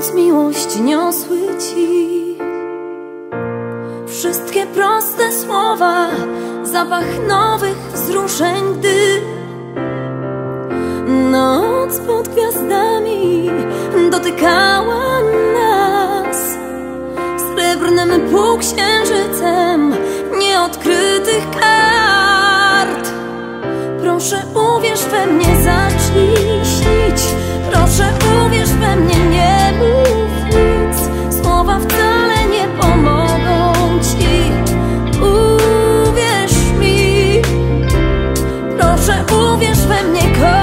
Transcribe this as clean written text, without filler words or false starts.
noc miłość niosły ci wszystkie proste słowa, zapach nowych wzruszeń, gdy noc pod gwiazdami dotykała nas srebrnym półksiężycem nieodkrytych kart. Proszę uwierz we mnie, zacznij śnić. Proszę uwierz we mnie, nie mów nic. Słowa wcale nie pomogą ci. Uwierz mi. Proszę uwierz we mnie,